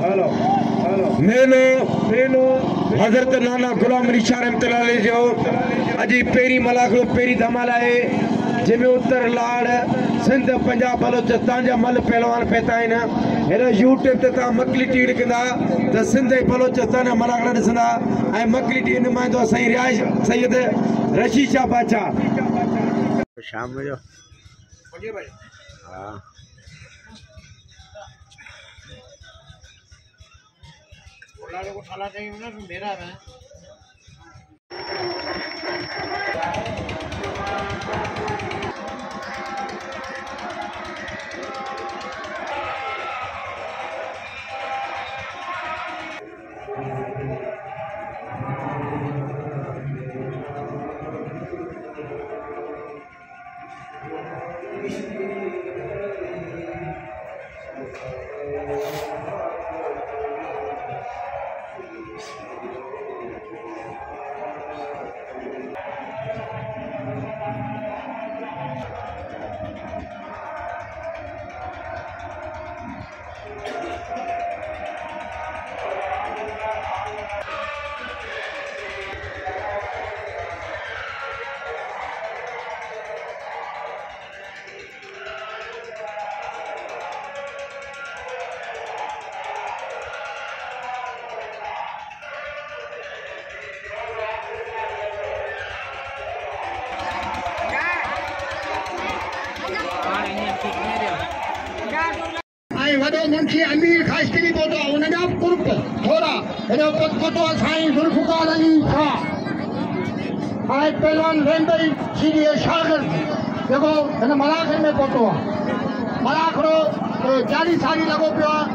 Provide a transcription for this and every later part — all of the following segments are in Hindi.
मेनो हज़रत नाना गुलाम अली शाह रहमतुल्लाह अलैह जो अजी पेरी मलाखड़ो पेरी धमाल है जंहिंमें उत्तर लाड़ सिंध पंजाब बलोचिस्तान जा मल पहलवान पता आहिनि हेॾो यूट्यूब ते तव्हां मकली टी ॾिसंदा त सिंध ऐं बलोचिस्तान जा मलाखड़ा ॾिसंदा ऐं मकली टी नुमाइंदो साईं रियाज़ सैयद रशीद शाह बादशाह शाम जो हाँ को ठाला चाहिए ना मेरा है वॾो मुंशी अमीर खास्तिरी पोतो उनजा कुर्ब थोड़ा हेॾो पोतो साईं जुल्फकार अली शाह हाणे पहलवान वेंदई सीधे शागिर्द जेको हिन मलाखड़े में पोतो आहे मलाखड़ो 40 साल लॻो पियो आहे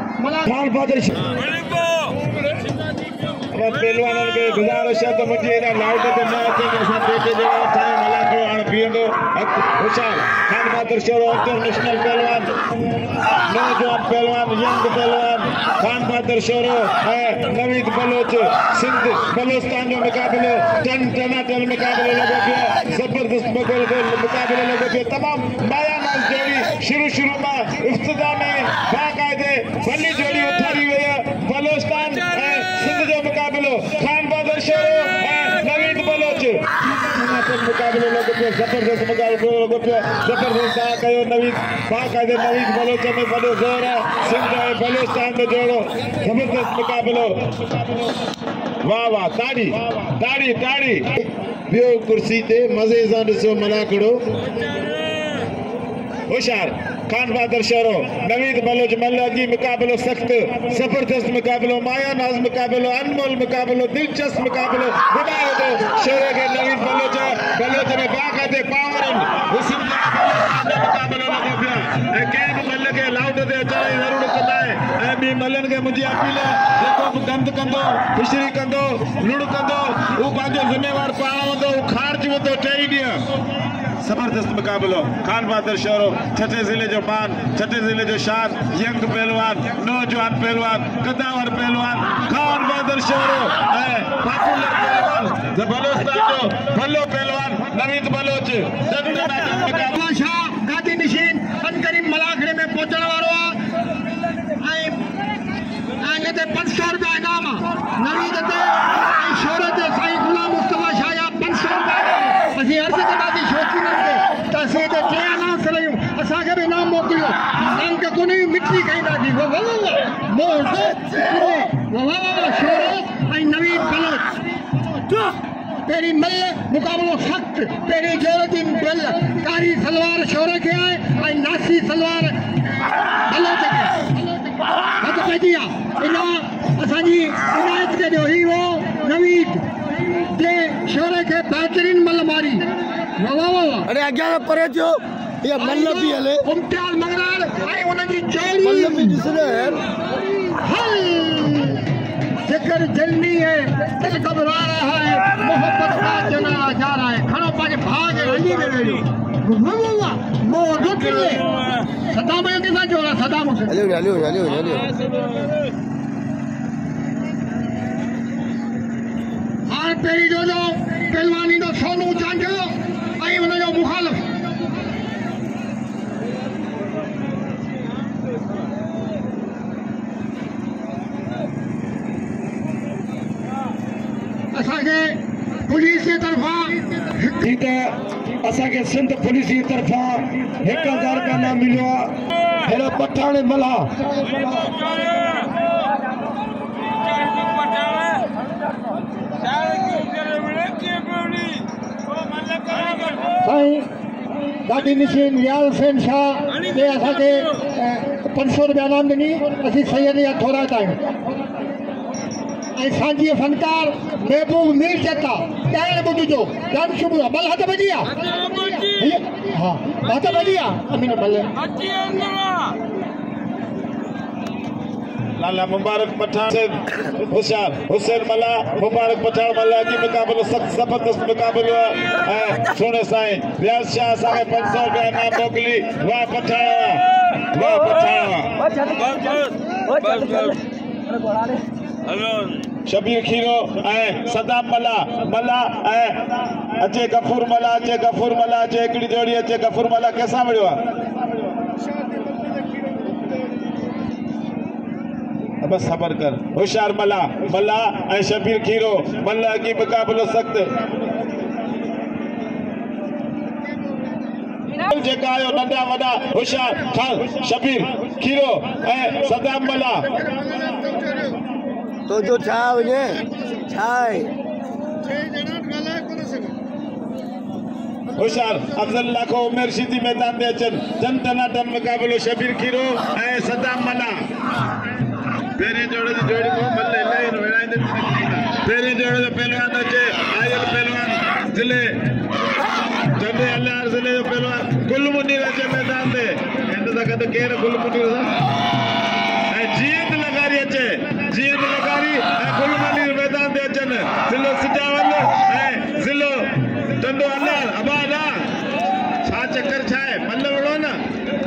पहलवाननि खे गुज़ारिश आहे त मुंहिंजी हेॾा लाइट ते न अचनि असां पेटे जहिड़ा ठाहे मलाखड़ो हाणे बीहंदो होशियार खान बहादुर शोरो इंटरनेशनल पहलवान नौजवान पहलवान यंग पहलवान खान बहादुर शोरो है नवीद बलोच सिंध बलोचिस्तान जो मुकाबलो टनाटन मुकाबलो लॻो पियो जबरदस्त मुकाबलो लॻो पियो तमामु मायामाल जोड़ी शुरू मां इब्तिदा में बाक़ाइदे भली जोड़ी उथारी वई आहे बलोचिस्तान ऐं सिंध जो मुकाबलो खान बहादुर शोरो ऐं नवीद बलोच मुकाबलो लॻो पियो जबरदस्त मुकाबलो लॻो पियो जबरदस्त सां कयो नवीद बाक़ाइदे नवीद बलोच में वॾो ज़ोर आहे सिंध ऐं बलोचिस्तान जो जोड़ो जबरदस्त मुकाबलो वाह वाह ताड़ी ताड़ी ताड़ी ॿियो कुर्सी ते मज़े सां ॾिसो मलाखड़ो होशियार खान बहादुर शोरो नवीद बलोच मल अगी मुकाबलो सख्त जबरदस्त मुकाबलो माया नाज मुकाबलो अनमोल मुकाबलो दिलचस्प मुकाबलो बुधायो तो शोरे के नवीद बलोच में बाक़ाइदे पावरन मुकाबलो लॻो पियो ऐं कंहिं बि मल खे लाउड ते अचण जी ज़रूरत न आहे ऐं ॿी मलनि खे मुंहिंजी अपील आहे जेको बि गंद कंदो फिशरी कंदो लुड़ कंदो उहो पंहिंजो ज़िम्मेवार पाण हूंदो उहो खारिज हूंदो 2 ॾींहं जबरदस्त मुकाबलो खान बहादुर शोरो छठे ज़िले जो मान छठे ज़िले जो शान यंग पहलवान नौजवान पहलवान कदावर पहलवान खान बहादुर शोरो ऐं पॉपुलर पहलवान बलोचिस्तान जो भलो पहलवान नवीद बलोच शाह गादी नशीन अनकरीम मलाखड़े में पहुंचण वारो आहे ऐं हिते 500 रुपया इनाम आहे नवीद ते ऐं शोरो ते साईं गुलाम मुस्तफा शाह जा 500 रुपया असीं अर्ज़ कंदासीं शौक़ीननि खे त असीं हिते 3 अनाउंस कयूं असांखे बि इनाम मोकिलियो तव्हांखे कोन्हे मिठी खाईंदासीं शोरो ऐं नवीद बलोच पहिरीं मल मुकाबलो सख़्त पहिरीं जोरती बल कारी सलवार शोरे खे आहे ऐं नासी सलवार बलोच खे हथ पइजी आहे इन असांजी इनायत खे ॾियो ही वो नवीद जे शोरे खे बहितरीन मल मारी अरे अॻियां परे थियो या मल बि हले मुमताज़ मंगरार ऐं उनजी जोड़ी मल बि ॾिसंदा हल जिक्र जल्दी है दिल घबरा रहा है मोहब्बत का जनाजा जा रहा है खड़ो पाजे भाग रही में वेलो मोह रुक ले सदाम के साथ जोड़ा सदाम से हलियो हां तेरी जो पहलवानी दो सोनू चांजो आई उन जो मुखालिफ असांखे पुलिस जे तरफ़ां असांखे सिंध पुलिस जी तरफ़ां 1000 रुपया इनाम मिलियो आहे। हिन पठाण मला साईं गाड़ी नशीन रियाल हुसैन शाह ने असांखे 500 रुपया इनाम ॾिनी। असीं सैयद या थोरा आहियूं ऐं सांझी फनकार महबूब मीर चेता ॾाइण ॿुधिजो जाम शुभ बल हथ बजी आहे। हा हथ बजी आहे अमीन बल लाला मुबारक पठान होशियार हुसैन मला मुबारक पठान मला की मुकाबलो सख्त जबरदस्त मुकाबलो है। सुने साईं रियाज शाह साहब 500 रुपया इनाम मोकली। वाह पठान वाह पठान शबीर खीरो सदाम मला मला अचे गफूर मला अचे हिकिड़ी जोड़ी अचे गफूर मला कैसा मिलियो आहे? बस सबर कर। होशियार मला मला शबीर खीरो मला की मुकाबलो सख्त जेका आयो नंढा वॾा होशियार शबीर खीरो सदाम मला तो जो छा हुजे छा आहे होशियार अफजल लाखो उमेर शीदी मैदान में अचन जन टनाटन मुकाबलो शबीर खीरो सदाम मला। पहिरें जोड़े जी जोड़ी को मल्ले ले विड़ाईंदे पहिरें जोड़े जो पहलवान अचे आयल पहलवान जिले चंदे अल्लाह जिले जो पहलवान गुल मुनीर अचे मैदान में हिन सां गॾु केरु गुल मुनीर सां जीत लगारी अचे जीत लगारी गुल मुनीर मैदान में अचनि जिलो सिजावल जिलो चंदो अल्लाह अबादा छा चक्कर छा आहे मल्ल विड़ो न।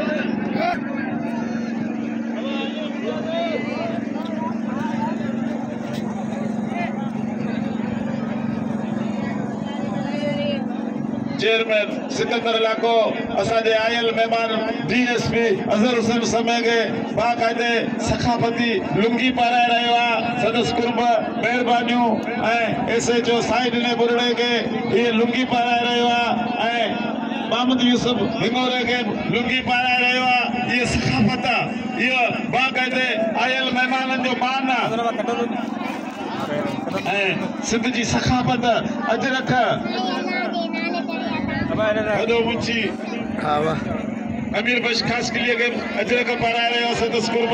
चेयरमैन सिकंदर इलाको असांजे आयल मेहमान DSP अजहर हुसैन समेगे बाक़ाइदे सखाफती लुंगी पाराए रहियो आहे। संदसि कुर्ब महिरबानियूं SHO साइड ने बुरड़े के ये लुंगी पाराए रहियो आहे मोहम्मद यूसुफ हिंगोरे के लुंगी पाराए रहियो आहे। ये सखाफत ये बाक़ाइदे आयल मेहमाननि जो मान सिंध जी सखाफत अजरख अमीर बश खास के लिए अजरक पढ़ा रहे हो सदस्य कुर्ब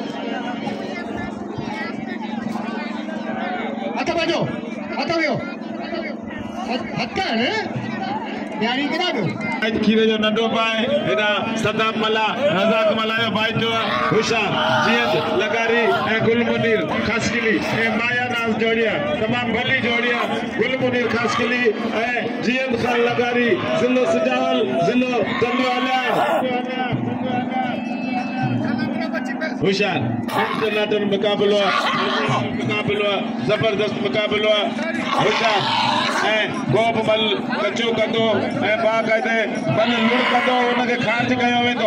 आता बाजो आता वियो हक्का है यानी केना वियो खीरे जो नंढो पाए हेना सदाम मला रज़ाक मला जो भाई जो होशियार जीत लगारी गुल मुनीर खासकिली माया नाज जोड़िया तमाम भली जोड़िया गुल मुनीर खासकिली जीत खान लगारी जिलो सजावल जिलो चंदो अल्लाह होशियार टनाटन मुकाबलो जबरदस्त मुकाबलो होशियार गोप मल कचो कंदो बाक़ाइदे मल लुड़ कंदो उनखे खारिज कयो वेंदो।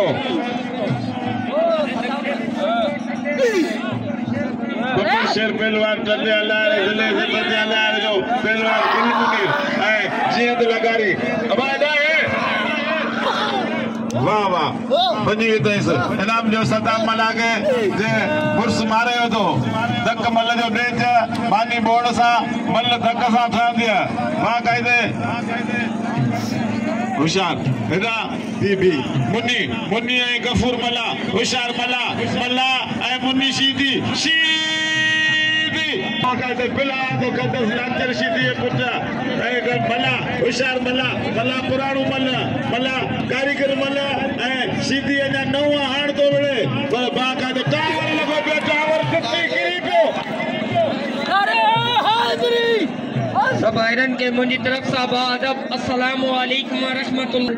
शेर पहलवान टंडे अल्लाह जिले जो पहलवान गुल मुनीर जीत लगारी अबादा वाह वाह बनी वितइस इनाम जो सदाम मला के जे मुर्स मारे हो तो धक मल जो बेच मानी बोर्ड सा मल धक सा ठहंदी बाक़ाइदे होशियार हेदा बीबी मुन्नी मुन्नी गफूर मला होशियार मला मला मुन्नी शीदी बाक़ाइदे बिला तो कदस लांचर शीदी पुटा मला होशियार मला मला पुराणो मला कारीगर मला शीदी अञा नव हाण तो मिले पर बाक़ाइदे टावर लगो पियो टावर टुटी किरी पियो। अरे हाज़री सब आयरन के मुंहिंजी तरफ सां अदब अस्सलाम वालेकुम व रहमतुल्लाह।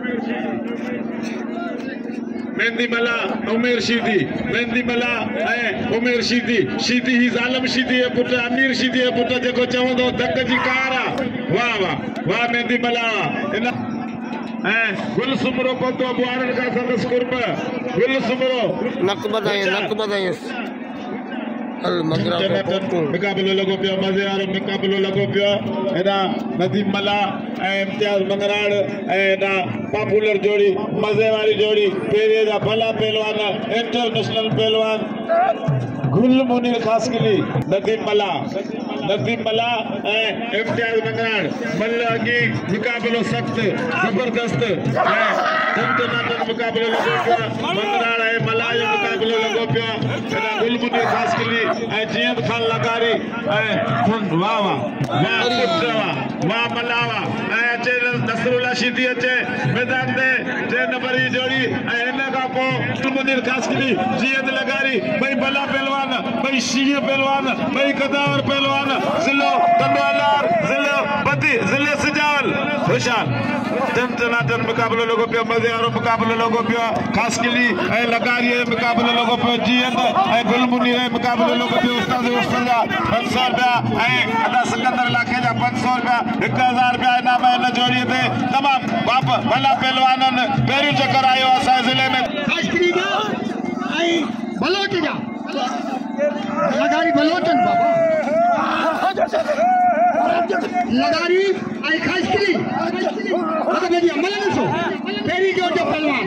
मेहंदी मला उमेर शीदी मेहंदी मला उमेर शीदी शीदी ही ज़ालम शीदी है पुट अमीर शीदी है पुट जेको चवंदो धक जी कार आहे। वाह वाह वाह मेहंदी मला इन गुल सुमरो को तो बुआरन का संदस कुर्ब गुल सुमरो नक बधाई मुकाबलो लगो पियो मज़े वारो मुकाबलो लगो पियो एडा नदीम मला ऐं इम्तियाज़ मंगराड़ ऐं एडा पॉपुलर जोड़ी मज़े वारी जोड़ी पेरे जा भला पहलवान इंटरनेशनल पहलवान गुल मुनीर खासकली नदीम मला ऐं इम्तियाज़ मंगराड़ मल्ल अगी मुकाबलो सख्त जबरदस्त ऐं टंटनाटन मुकाबलो लगो पियो मंगराड़ ऐं मला जो मुकाबलो लगो पियो एडा गुल मुनीर खासकली ऐं जीअं खान लगारी ऐं वाह वाह वाह मलावा ऐं अचे नसरुल्ला शीदी अचे मैदान ते 3 नंबर जी जोड़ी ऐं हिन खां पोइ गुल मुनीर खासकली जीअं लगारी भई भला पहलवान भई शीह पहलवान भई कदावर पहलवान ज़िलो कंडवालार ज़िलो बदी ज़िले सिजावल होशियार टंटनाटन मुकाबलो लगो पियो मज़े वारो मुकाबलो लगो पियो खासकली ऐं लगारी मुकाबलो लगो पियो जीअं ऐं गुल मुनीर मुकाबलो लगो पियो उस्ताद जा 500 रुपया ऐं अदा सिकंदर लाखे जा 500 रुपया 1000 रुपया इनाम हिन जोड़ीअ ते तमामु बाप भला पहलवाननि पहिरियों चकर आयो असांजे ज़िले में खासकरी जा ऐं बलोच जा लगारी बलोचन बाबा लगारी ऐं खासकरी अदा मेरी अमल ॾिसो पहिरीं जो पहलवान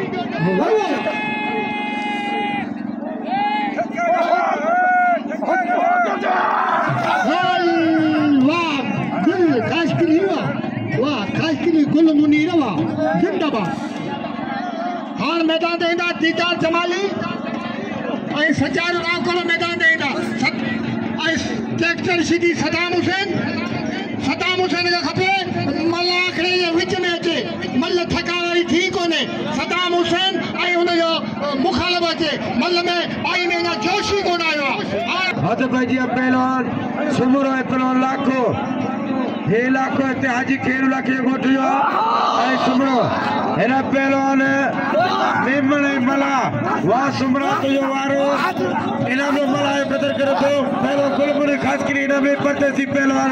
खासकरी गुल मुनीर वाह जिंदाबाद हाण मैदान ते ईंदा दीदार जमाली ऐं सचार रावकड़ो मैदान ते ईंदा ऐं ट्रैक्टर सीधी सदाम हुसैन खे खपे मल आखिरी जे विच में अचे मल थका वारी थी कोन्हे सदाम हुसैन ऐं हुनजो मुखालिफ़ अचे मल में पाई में अञा जोश ई कोन आयो आहे हथ पइजी पहलवान सुमुरो पहलवान लाखो हे लाखो हिते हाजी खेरुला खे गोठियो ऐं सुमुरो हिन पहलवान मेमन मला वाह सुमरा तुंहिंजो वारो इनाम मला जो क़दर करे थो पहिरियों गुलमुनी खासकरी हिन में परदेसी पहलवान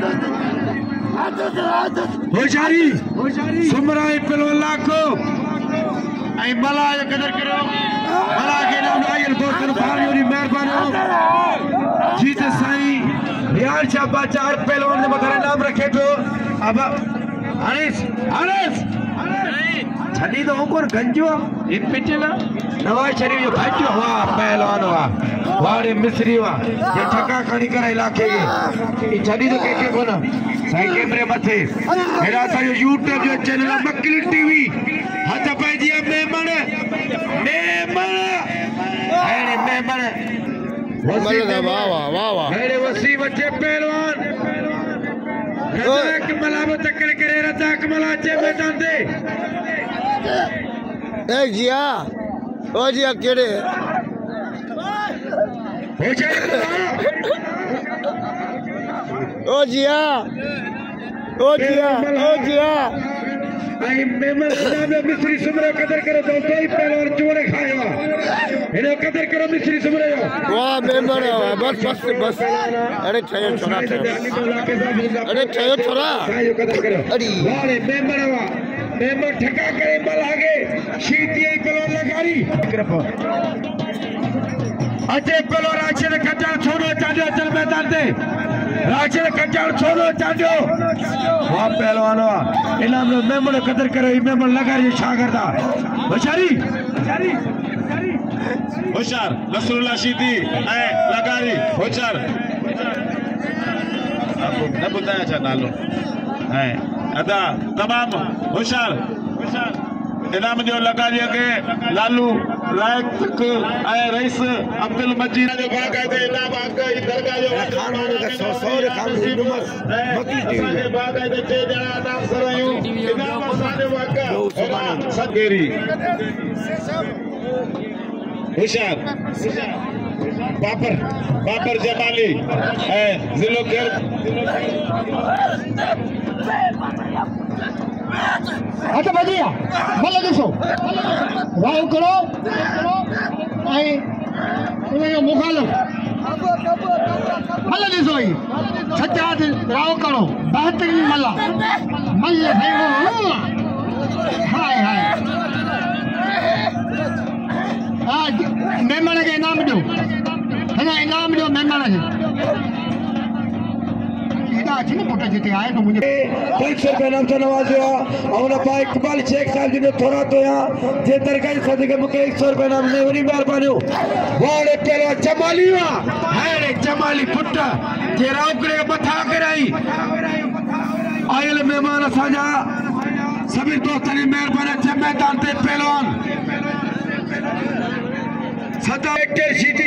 होशियारी सुमरा पहलवान लाखो ऐं मला जो क़दर करियो मला खे इनाम आयल दोस्तनि भाइयों जी महिरबानी जीत साईं यार शाबा 4 पहलवान ने मथां इनाम रखे थो अब अनिस छड़ी तो ऊपर गंजो ये पिचला नवाज शरीफ जो भाजो वाह पहलवान वाह रे मिस्री वाह ये ठका खणी कर इलाके के ये छड़ी तो के कोना साई कैमरे मथे मेरा सा YouTube जो चैनल मक्कली टीवी हथ पे जी मेमन वाह मेरे वसी बच्चे पहलवान रज़ाक मलाबो तकड़ करे रज़ाक मला चे मैदान दे ए जिया ओ जिया केड़े ओ जिया आई मेमन खुदा में मिस्री सुमरे कदर करो तो कोई पहलवान चोरे खायो इने कदर करो मिस्री सुमरे वाह मेमन बस अरे छयो छोरा खायो कदर करो अरे वाह मेमन ठका करे बल आगे शीती पहलवान लगारी अचे पहलवान राशि कचार छोड़ो चांडियो चल मैदान ते राशि कचार छोड़ो चांडियो वाह पहलवान इनाम नो मेमन कदर करे मेमन लगारी शागिर्दा होशियार नसरुल्ला शीदी ऐं लगारी होशियार न ॿुधाया छा नालो ऐं अदा तमामु होशियार इनाम जो लगारीअ खे लालू लाइक ऐं रईस अब्दुल मजीद जो बाक़ायदे इनाम अंक दरगाह जो बाक़ायदे 2 ॼणा इनाम सरायूं इनाम असांजो सगेरी होशियार बाबर जमाली ऐं ज़िलो केर हथ बजिया मल ॾिसो राव करो ऐं उनजो मुखालिफ़ मल ॾिसो ही सजाद राव करो बहितरीन मल हाय मेमन खे इनाम ॾियो अञा इनाम जो महिमान अच्छी न पुट जिते आए तो मुझे 500 रुपया नाम से नवाजो और भाई इकबाल शेख साहब जी ने थोड़ा तो यहाँ जे तरकारी सदके मुके 100 रुपया नाम ने वरी मेहरबानी वाले पहलो जमाली वा है जमाली पुट जे रावकड़े के मथा कराई आयल मेहमान असांजा सभी दोस्तन जी मेहरबानी थे मैदान ते पहलवान सदा एक्टर सीटी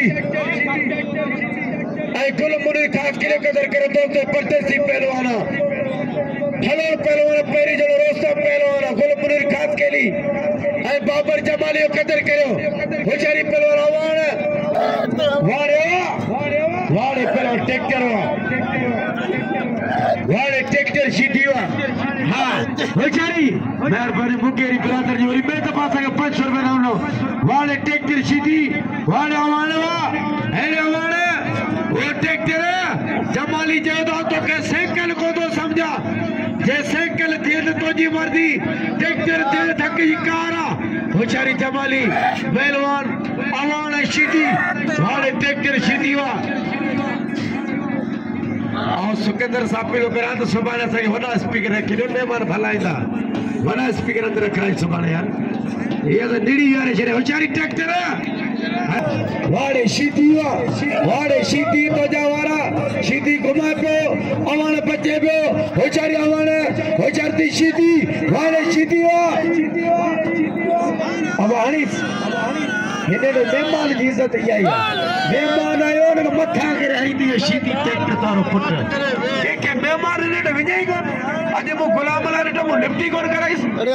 गुल मुनीर खास किले कदर करे दोस्तों परदेसी पहलवाना हलो पहलवान पेरी जड़ो रोस्ता पहलवाना गुल मुनीर खास के ली बाबर जमाली कदर करो होशियारी पहलवान वाड़े पहलवान ट्रैक्टर वाड़े ट्रैक्टर सीटी हाँ होशियारी मेहरबानी मुकेरी ब्रादर जी मैं तो पास 500 रुपए ना वाड़े ट्रैक्टर सीटी वाड़े आवाने वाड़े वो ट्रैक्टर जमाली जाओ तो के साइकिल को तो समझा जे साइकिल थी तो जी मर्जी ट्रैक्टर दे थक जी कारा होशियारी जमाली पहलवान अवान सीधी वाले ट्रैक्टर सीधी वा और सुकेंद्र साहब पे करा तो सुबाने से वडा स्पीकर रखी दो मेहमान भलाईंदा वडा स्पीकर अंदर रखा सुबाने यार ये तो निड़ी यार छे होशियारी ट्रैक्टर वाड़े सीधी तो जावारा सीधी घुमा पे अवान बचे पे होशियारी अवान होशियारी सीधी वाड़े सीधी अवानी हिने ने मेहमान की इज्जत आई मेहमान आयो ने मथा के रही दी सीधी ट्रैक्टर तारो पुट के मेहमान ने विजयगा आज वो गुलाम अला ने तो निफ्टी कोन कराइस अरे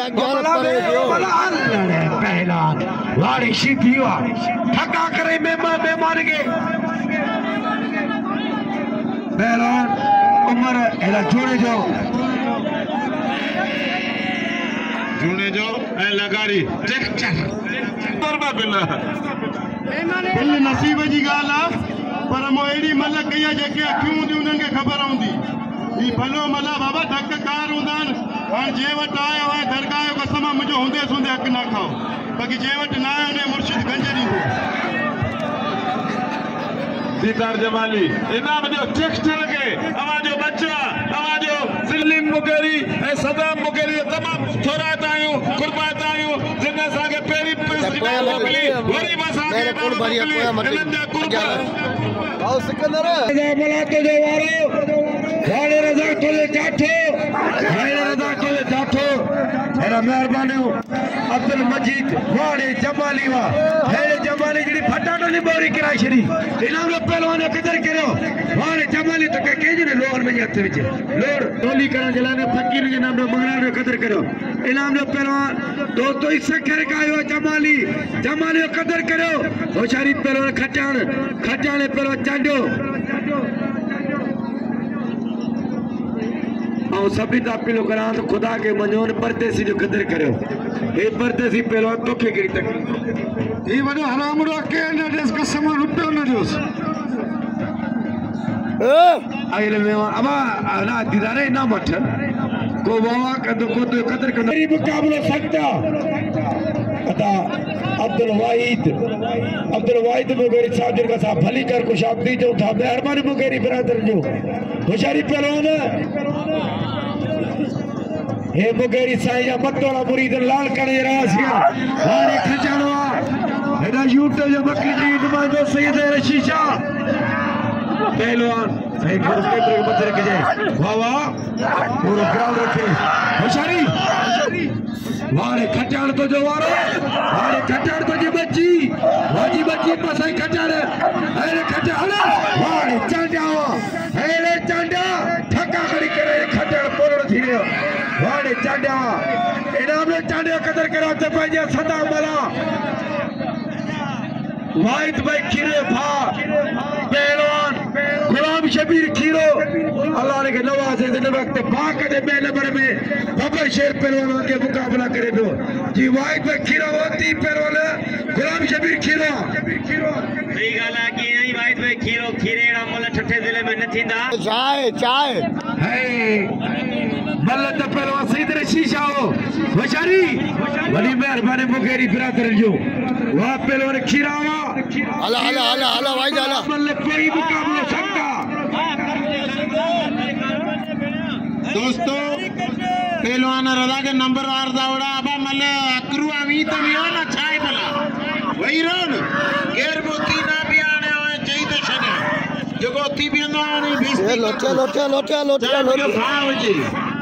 पहला वाड़ी सीधी वा ठका करे मेहमान के पहलवान उमर एला जूने जो ए लगारी ट्रैक्टर बरबा बिला बिल नसीब जी गाल पर मो एडी मल कई जेके अखियूं हूंदी उन्हनि खे ख़बर हूंदी ई भलो मला बाबा धक कार हूंदा हाणे जे वटि आयो आहे दरगाह जो कसम मुंहिंजो हूंदे सूंदे हक़ न खाओ बाक़ी जे वटि न आहे उन मुर्शिद गंज ॾींदो दीदार जमाली इनाम जो ट्रैक्टर के आवाजो बच्चा आवाजो सलीम मुकेरी ए सदाम मुकेरी तमाम थोड़ा तायूं कुर्बात आयूं जिन्ने सागे पेरी मोकली वरी बसा के कोण भरिया कोया मत आओ सिकंदर मला तो जो वारो वाले रजा तो जाठो मेरा मेहरबानी अब्दुल मजीद वाड़े जमाली वा है जमाली जड़ी फटाटो नी बोरी किराई छरी इनाम लो पहलवान कदर करो वाड़े जमाली तो के केज ने लोहर में हथ विच लोड टोली करण जलाने फकीर के नाम लो मंगला नो कदर करो इनाम लो पहलवान दोस्तों इस कर कायो जमाली कदर करो होशियारी पहलवान खटाने पहलवान चांडो और सभी अपीलो करा तो खुदा के मजोन परदेसी जो कदर करो ये परदेसी पहलवान तो के गिरी तक ये वडो हराम रो के न देस कसम रुपयो न देस आइले में अबा ना दीदारे ना मठ को बाबा कदो को तो कदर कर मेरी मुकाबला सकता अता अब्दुल वाहिद मुगेरी साजिर का साहब भली कर कुछ अपनी जो था मेहरबानी मुगेरी बिरादर जो होशियारी पहलवान हे मुगेरी साईं या मतोला मुरीद लाल कणे रासिया हारे खचाणवा हेदा यूट्यूब जो बकरी जी नुमाइंदो सैयद रशीद शाह पहलवान सही गुरु के तरह मत रख जाए वाह वाह पूरा ग्राउंड रखे होशियारी वारे खटाड़ तो जो वारे खटाड़ तो जो बच्ची पसाई खटाड़ अरे खटाड़ वारे चांडा हेले चांडा ठका करी करे खटाड़ पोरो थी रे वारे चांडा इनाम ले चांडा कदर करा ते पंहिंजा सदा मला वाहिद भाई खीरे भा पहलवान गुलाम शबीर खीरो अल्लाह ने के नवाजे दे वक्त पाक दे पहले नंबर में बबर शेर पहलवान के मुकाबला करे दो जी वाहिद भाई खीरो होती पहलवान गुलाम शबीर खीरो सही गाला की नहीं वाहिद भाई खीरो खीरेड़ा मोला ठठे जिले में न थींदा चाय है मल्ल त पहलवान सईद रशीद आओ होशियारी वडी मेहरबानी मुगेरी बिरादर जो वाह पहलवान खीरावा हला भाई हला मल्ल कोई मुकाबला सकता दोस्तों पहलवान रजा के नंबर वार दावड़ा अब मल्ल अकरू अमी तो भी हो ना छाई भला वही रोन गेर बोती ना भी आने होए चाहिए तो शने जो गोती भी ना आने बेइज्जती लोटे खाओ जी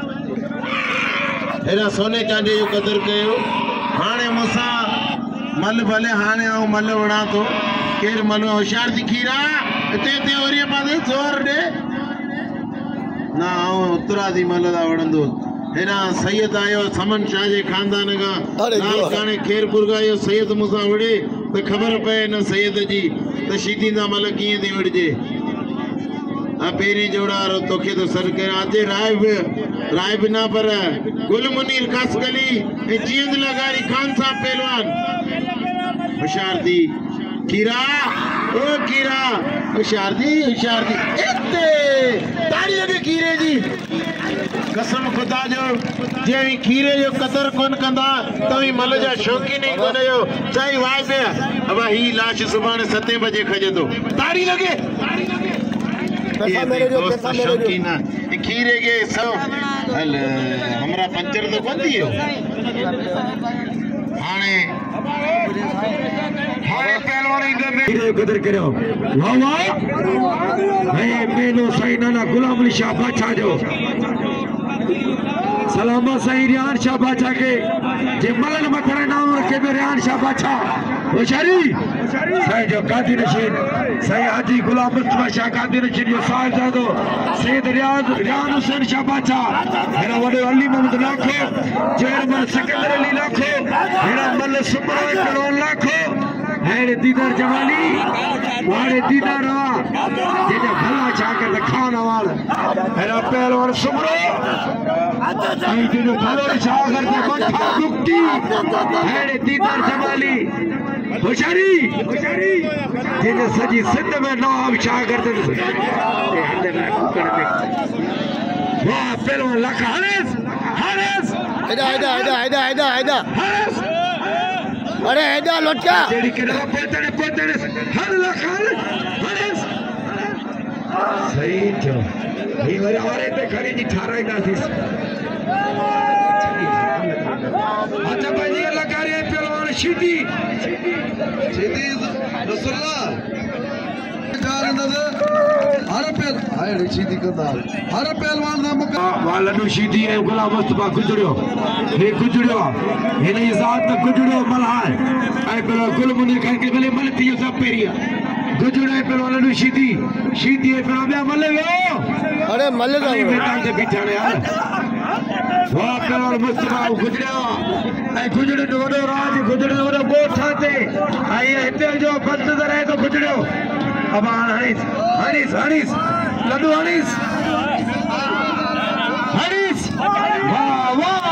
एरा सोने चांदी जो कदर कयो हाने मुसा मल भले हाने आओ मल वड़ा तो केर मल होशियार दिखीरा ते ओरिया पादे जोर दे ना आओ उतरा दी मल दा वड़ंदो हेना सैयद आयो समन शाह जे खानदान का लाल काने खेरपुर का यो सैयद मुसा वड़े तो खबर पे न सैयद जी तो शीदी दा मल किए दी वड़जे आ पेरी जोड़ा रो तोखे तो सर के आजे राय ना पर गुल मुनीर कसगली जींद लगारी खान साहब पहलवान होशियार दी कीरा ओ कीरा होशियार दी इत्ते ताड़ी लगे कीरे जी कसम खुदा जो जे खीरे जो कदर कोन कंदा तवी मल जा शौकीन ही कोन जो चाहे वाय पे अब ही लाश सुबह 7 बजे खजे तो ताड़ी लगे पैसा मेरे शौकीन खीरे के सब हल हमरा पंचर तो कोन दियो हाने पहलवान इधर कदर करो वाह वाह हे मेनो सही नाना गुलाम अली शाह बादशाह जो सलामा सही रियान शाह बादशाह के जे मलन मखरे नाम रखे में रियान शाह बादशाह होशियारी सही जो गादी नशीन सही हाजी गुलाम मुस्तफा शाह गादी नशीन जो साहिबजादो सैयद रियान हुसैन शाह बादशाह हेरा वडे अली मोहम्मद लाखो चेयरमैन सिकंदर अली लाखो हेरा मल सुमरो करोड़ लाखो हेरे दीदार जमाली वारे दीदार रवा जेजा भला चाकर खाना वाल हेरा पहलवान सुमरो आई दिनो भलो चाकर के मठा दुक्ति हेरे दीदार जमाली होशियारी जेजा सजी सिंध में नाम चाकर ते हंदे में कुकर में वाह पहलवान लाख हरेस हैदा अरे हैदा लोटा जेडी के ना पोतने हर लाख हरेस सही जो ये वारे पे खड़ी जी ठाराई ना थी अच्छा भाई लगा रहे पहलवान शीदी रसूलुल्लाह हर पहलवान ना मुका वालनु शीदी है गुलाम मुस्तफा गुजरियो हे गुजरियो हे नहीं जात तक गुजरियो मलहार आई पहलवान गुल मुनी खान के गले मलती है सब पेरिया गुजरियो है पहलवान शीदी है पहलवान मल लो अरे मल लो बेटा के बिठाने यार वाह पहलवान मुस्तफा गुजरियो आई गुजरियो डोडो राज गुजरियो वो बोट ठाते आई हिते जो बंद रहे तो गुजरियो अब हनीस लड्डू हनीस वाह वाह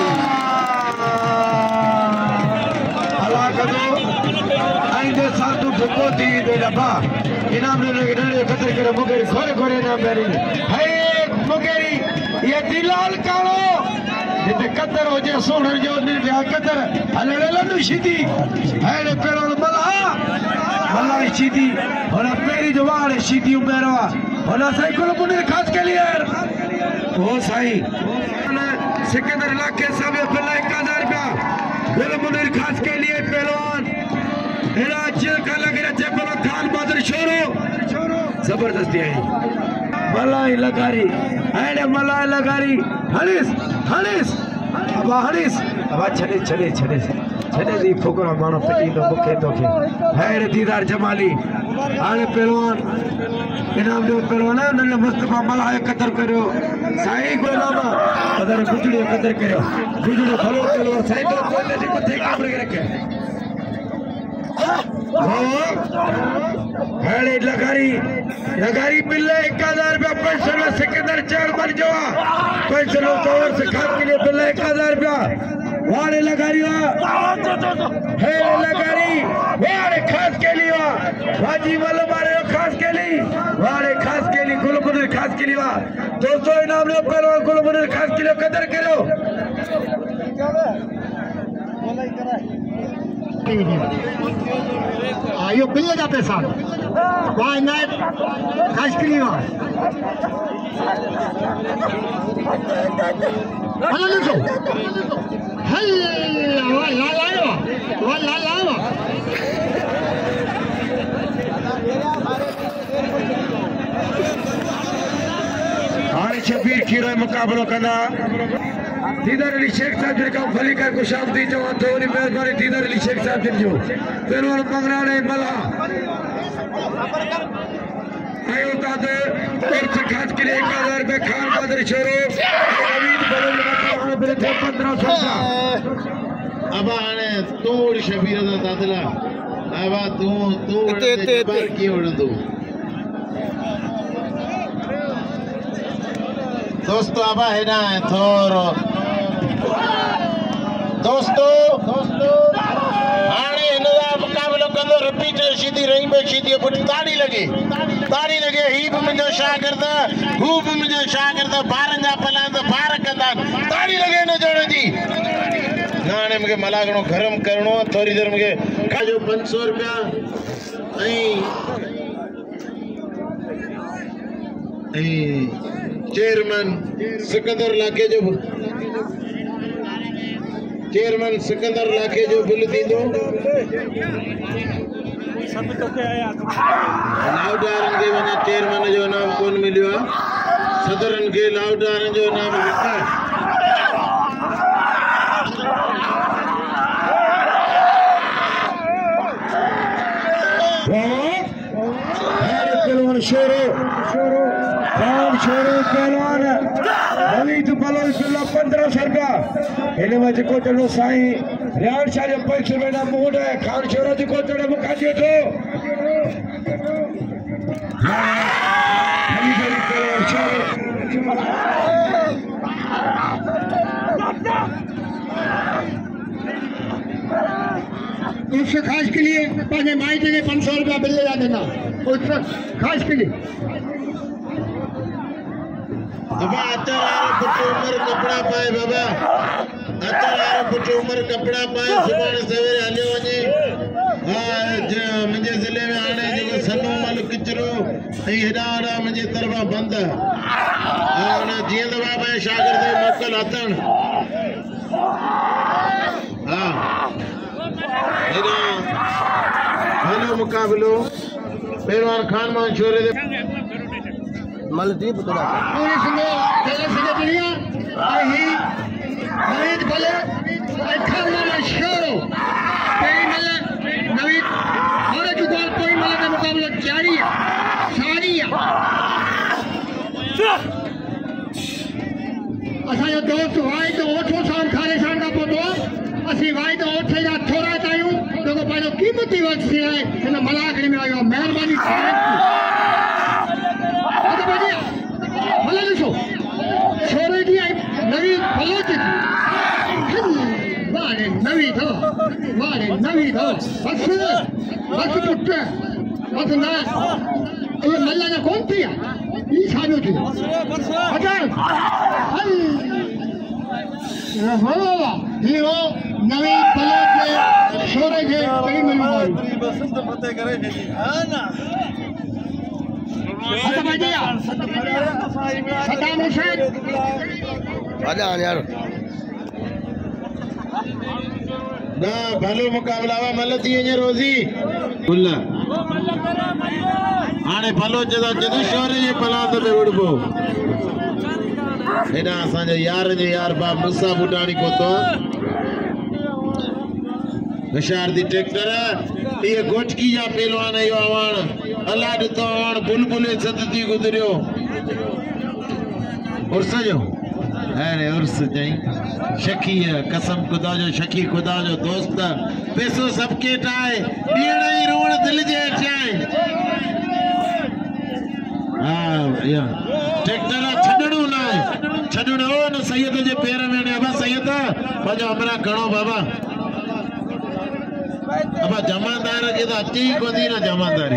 अल्लाह कदो आइंदे साल तू भुको दी दे डब्बा इनाम ने कतर करे मुगेरी खोरे नाम बेरी है मुगेरी ये दिलाल कालो ये कतर हो जे सोहर जो ने कतर हले लड्डू शीदी है पेरो मल्ला शीदी और पेरी जो वाले शीदी उमेरवा और सही गुल मुनीर खास के लिए ओ सही सिकंदर इलाके सब पहला 1000 रुपया गुल मुनीर खास के लिए पहलवान राज्य का लग रहा जबल खान बहादुर छोरो जबरदस्ती है मलाई लगारी हनीस अब छड़े दी फुकरा मानो पटी तो मुखे तो के हैर दीदार जमाली आने पहलवान इनाम जो पहलवान है उन्होंने मुस्तफा मलाए कतर करो साई गुलामा अगर गुजड़ियो कतर करो गुजड़ियो भलो पहलवान साई तो बोलने जी को थे काम रखे हैरे लगारी मिले 1000 रुपया पेंशन में सिकंदर चेयरमैन जो पेंशन कवर से खाद के लिए मिले 1000 रुपया वाले लगारी वाले खास के लिए वाजी वाले मारे खास के लिए गुलमुनीर खास के लिए दोस्तों इनाम ने पहलवान गुलमुनीर जो कदर करो यो बिल का पैसा वहाँ इनायत खर्च के लिए हलो लिखो हल्ला वहाँ लाला हाणे शबीर खीरो मुक़ाबिलो कंदा दीदार अली शेख साहब जिन खां भली कर खुशामदी चवां थो उन महिरबानी दीदार अली शेख साहब जिन जो पहिलवान मंगराणे मला आयो ताद खर्च खास के 1000 रुपए खान बहादुर छोरो अमीद बलोल हाणे बिल थे 1500 अब हाणे तू शबीर दा दादला अब तू की उड़ंदो दोस्तों अब है ना थोरो दोस्तों हाणे इनका मुकाबलो कंदो रिपीट सीधी रही में सीधी पुट ताड़ी लगे ही भी मुझे शागिर्द हू भी मुझे शागिर्द बारन जा पलांद बार कंदा ताड़ी लगे न जोड़े जी हाणे मुझे मलागणो गरम करणो थोड़ी देर मुझे जो 500 रुपया चेयरमैन सिकंदर लाखे जो बिल थींदो लाउडारन के वना चेयरमैन जो नाम कोन मिलियो सदरन के लाउडारन जो नाम लिखा पहलवान शेरो पहलवान हमीद बलोल किलो 1500 रुपया इन में जो चलो साईं रियान शाह जो 500 रुपया मूड है खान शेरो जो चलो मुका दियो तो उससे खास के लिए पाने माई के 500 रुपया बिल ले देना उससे खास के लिए बाबा अतरार पुट उमर कपड़ा पाए बाबा अतरार पुट उमर कपड़ा पाए सुभाणे सवेरे हलियो वञे मुंहिंजे ज़िले में हाणे जेको सन्नो मल किचरो ऐं हेॾा होॾा मुंहिंजे तरफ़ां बंदि जीअं त बाबा शागिर्द मोकल अथनि हा हेॾा हेॾो मुक़ाबिलो पहलवान खान मान छोरे दे मलदी पुतला पूरी सुनो पहले सुनो दुनिया आई नवीद भले खान मामा शोरो कोई मल नवीद और जो गोल कोई मल का मुकाबला जारी है सारी है असा जो दोस्त वाई तो ओठो शाम खाने शाम का पोतो असी वाई तो ओठे जा थोड़ा तायूं तो पहले कीमती वक्त से है इन मलाकड़ी में आयो मेहरबानी छोरे की नवी बलोच वारे नवी थो बस पुट बस ना ये मल्ला ना कौन थी ये साजो थी अच्छा हो ये हो नवी बलोच छोरे के कई मिलवा बसंत फतेह करे हां ना सदाम हुसैन आजा यार ना भलो मुकाबला वा मल थी वञे रोज़ी बुल्ला हाणे भलो जदा शहर जे पलांद में उड़बो हेॾा असांजे यार जे यार बाप मूसा बुटाणी पहुतो निशार दी ट्रैक्टर ये गोटकी जा पहलवान यो आवान अल्लाह ॾिठो आवान बुलबुल सदती गुजरियो उर्स जो अरे उर्स चई शकी कसम खुदा जो शकी खुदा जो दोस्त पैसो सबके टाए ॾियण ई रोण दिल जे अचाए हां या ट्रैक्टर छडणो ना छडणो न सैयद जे पैर में ने अब सैयद पंहिंजो हमरा खणो बाबा अब जमादार के तो अची कोनी ना जमादारी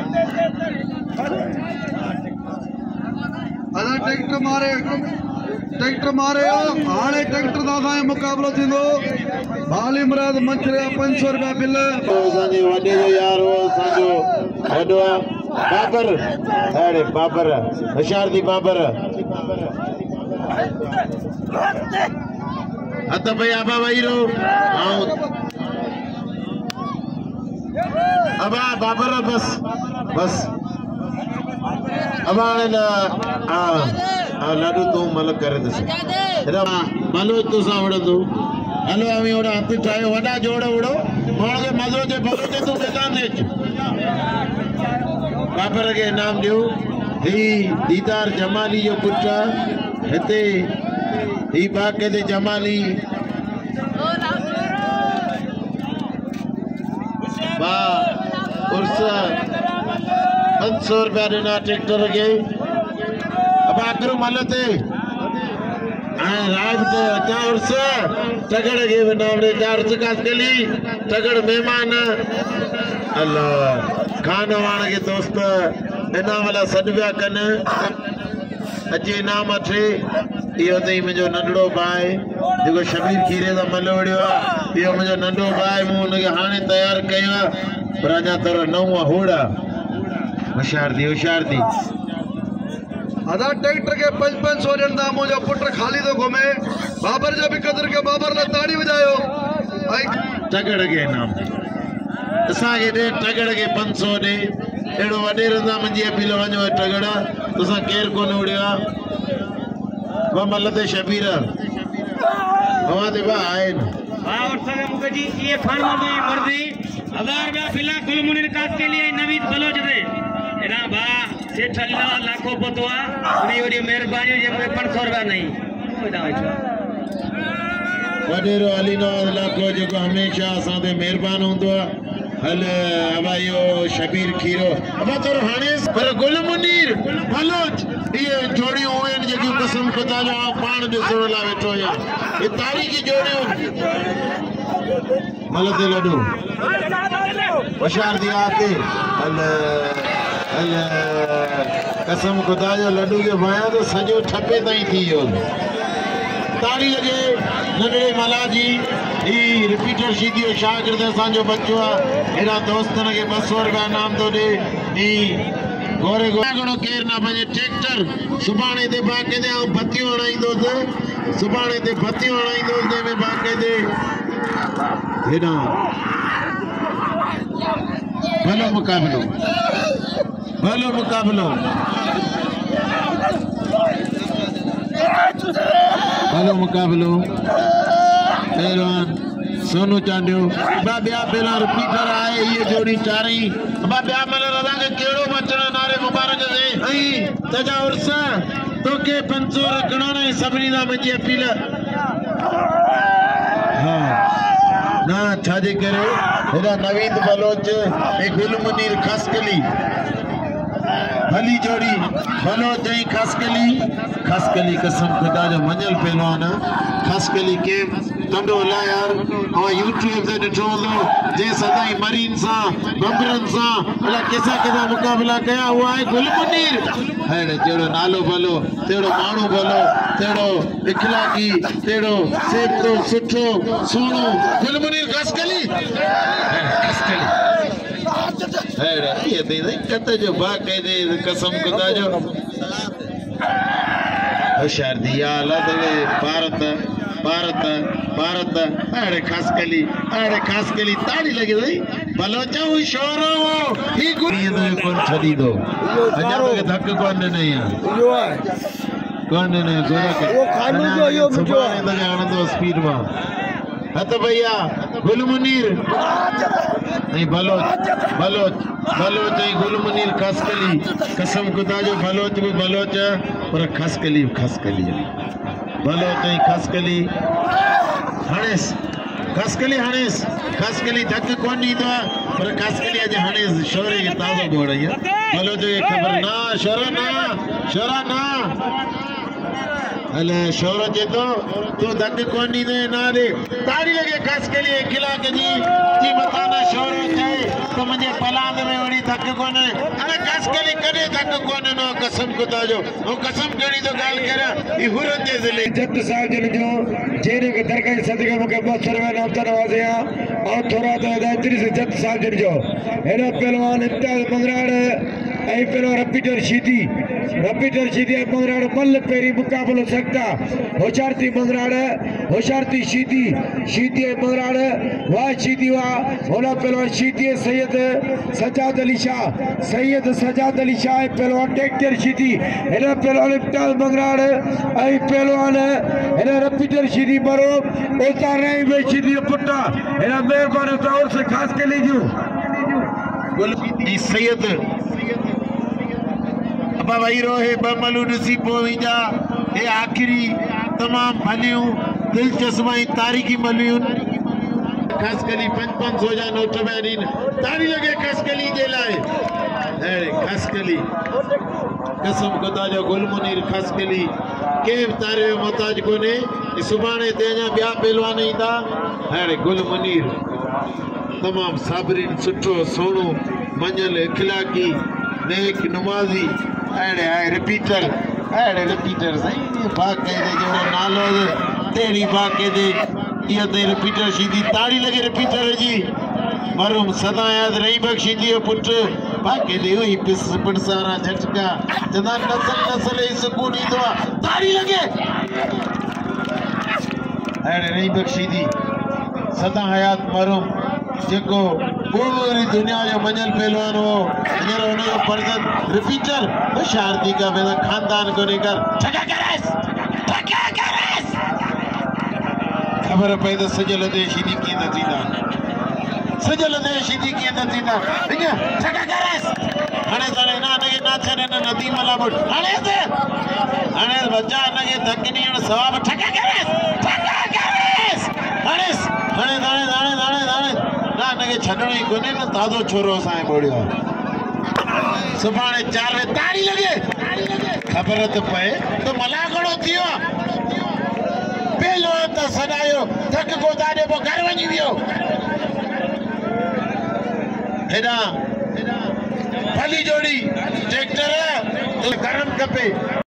अदा ट्रैक्टर मारे ट्रैक्टर मारे हाणे ट्रैक्टर दा असांजो मुक़ाबिलो थींदो भाली मुराद मंच रहिया 500 रुपया बिल असांजे वॾे जो यार हो असांजो वॾो आहे बाबर अरे बाबर होशियार थी बाबर हथ भई अबा वही रो अबा बाबर बस बस अब लाडू तू मलक करे मलो तो सा वड़ो हलो अमी ओड़ा हथ ठायो वडा जोड़ उड़ो माण्हू खे मज़ो जे भलो थे तू मैदान ते बाबर के इनाम दियो ही दीदार जमाली जो पुट हिते ही बाके दे जमाली बा उर्स 500 रुपया देना ट्रैक्टर के अब आखिर मलते राज तो क्या उर्स तगड़ के बनावड़े चार सुकास कली तगड़ मेहमान अल्लाह खाना वाला के दोस्त इनाम वाला सदव्या कन अचे इनाम अठे इहो तई मुंहिंजो नंढड़ो भाई जेको शबीर खीरे दा मल वड़ियो आहे इहो मुंहिंजो नंढो भाई मूं हुनखे हाणे तयारु कयो आहे पर अञा तर नओं होड़ा होशियार थी अदा ट्रैक्टर के 500 ॾियनि था मुंहिंजो पुट खाली थो घुमे बाबर जो बि क़दुरु के बाबर लाइ ताड़ी वॼायो तगड़ के इनाम असांखे ॾे तगड़ के 500 ॾे अहिड़ो वॾे रंदा मुंहिंजी अपील वञो तगड़ तोसां केरु कोन उड़ियो आहे मल ते शबीर हवा ते बा आहिनि और संग मुके जी ये फण मर्दी 1000 रुपया फिला गुलमुनिर कास के लिए नवीद बलोच दे एना बा सेठ अल्लाह लाखों पतवा उनी ओडी मेहरबानी जे 500 रुपया नहीं वडेरो अलीनो लाखो जेको हमेशा असां ते मेहरबान हूंदो आहे हल अबायो शबीर खीरो अब तोर हाणे पर गुलमुनीर बलोच ये जोड़ियों आहिनि जेकी कसम खुदा जो पाण ॾिसण लाइ वेठो आहियां ये तारीख़ी जोड़ियों मलते लड्डू होशियार थी आते हल हल कसम खुदा जो लड्डू के भाया तो सजो ठपे ताईं थी वियो ताड़ी लगे नंढड़े मला जी ही रिपीटर सीधी शागिर्द असांजो बच्चो आहे एड़ा दोस्तन के 200 रुपया इनाम तो दे ही गोरे घणो केर ना पंहिंजे ट्रैक्टर सुभाणे ते बाके दे बत्तियूं हणाईंदोसि सुभाणे ते बत्तियूं हणाईंदोसि में बाके दे हेॾा भलो मुक़ाबिलो भलो मुक़ाबिलो भलो मुक़ाबिलो पहलवान सोनू चांडियो बा ॿिया पहिला रिपीटर आहे इहे जोड़ी चारई बा ॿिया मल रंग कहिड़ो बचण नारे मुबारक दे ऐं तजा उर्स तोखे 500 रखणो न सभिनी सां मुंहिंजी अपील हा ना छाजे करे हेॾा नवीद बलोच ऐं गुलमुनीर खसकली भली जोड़ी बलोच ऐं खसकली कसम खुदा जो मञल पहलवान खसकली के कंडो ला यार और यूट्यूब से ॾिठो हूंदो जे सदाई मरीन सां बम्बरन सां अला केसा मुक़ाबिला कया हुआ है गुलमुनीर हेड़े तेड़ो नालो भलो तेड़ो माण्हू भलो तेड़ो इखलाकी तेड़ो सेतो सुठो सोनो गुलमुनीर खसकली हेड़े ये दे कत जो बा कह दे कसम खुदा जो होशियार दी या अल्लाह दे भारत अरे खसकली ताड़ी लगी वही बलोचा हुई शोरो वो ही गुरी तो कौन छड़ी दो अजा के धक्के कौन नहीं है कौन नहीं गोरा के वो खानू जो यो मुझे लगे आनंद स्पीड में हत भैया गुलमुनीर नहीं बलोच नहीं गुलमुनीर खसकली कसम खुदा जो बलोच पर खसकली बलोच नहीं खसकली खसकली धक कौन ॾींदो आहे पर खसकली अॼु हाणे शोरे खे ताज़ो बोड़ है बलोच खे खबर ना शोरा ना अले शोर चे तो धक कोन दे ना दे ताड़ी लगे खस के लिए खिला के जी बताना शोर चाहे तो मुझे पलांद में वड़ी धक कोने अरे खस के लिए करे धक कोने नो कसम खुदा जो वो कसम करी तो गाल करा ई हुरत दे ले जत साजन जो जेने के दरगाह सदके मुके बहुत सरवे नाम तो नवाजिया और थोड़ा तो दायत्री से जत साजन जो एना पहलवान इम्तियाज मंगराड़ ऐ पहलो रिपीटर शीदी मंगराड़ मल पेरी मुकाबलो सकता होशारती मंगराड़ होशारती शीदी मंगराड़ वाह शीदी वाह होना पहलवान शीदी सैयद सजाद अली शाह पहलवान टेक्टर शीदी एना पहलवान इम्तियाज मंगराड़ ऐ पहलवान एना रिपीटर शीदी मरो उतार नहीं बे शीदी पुट्टा एना मेहरबानी तौर से खास के लीजियो सैयद अब वही रोहे बमलू ॾिसी पोइ विंजा हे आख़िरी तमाम भलियूं दिलचस्प तारीख़ी मलियूं खसकली 500 जा नोट में ॾीन ताड़ी लगे खसकली जे लाइ खसकली कसम खुदा जो गुल मुनीर खसकली के तारे जो मोहताज कोने सुभाणे ते अञा ॿिया पहलवान ईंदा अहिड़े गुल मुनीर तमाम साबरीन सुठो सोणो मंझल इखलाकी नेक नुमाज़ी अड़े रिपीटर सही बाक़े दे जो नालो तेरी बाक़े दे ये ते रिपीटर सीधी ताड़ी लगे रिपीटर जी मरूम सदा याद रही बख्शी जी पुट बाक़े दे हुई पिस पिणसारा झटका जना नसल ही सुकून ईंदो ताड़ी लगे अड़े रही बख्शी जी सदा हयात मरूम जेको पूरी दुनिया जो मंझल पहलवान हो हींअर हुनजो फर्ज़त रिपीटर होशियारती का बेदा खानदान को लेकर खबर पई त सजल दे शीदी कीअं न थींदा हाणे ताणे ना नगे ना छने न नदी मला बुट हाणे बच्चा नगे धकनी न सवाब ठका करस हाणे ना नगे छडणो ही कोने न ताज़ो छोरो असां बोड़ियो सुभाणे 4 में ताड़ी लगे खबर त पए तो मला घणो थियो पहलो त सदायो धक को दादे पो घर वञी वियो हेडा भली जोड़ी ट्रैक्टर गरम कपे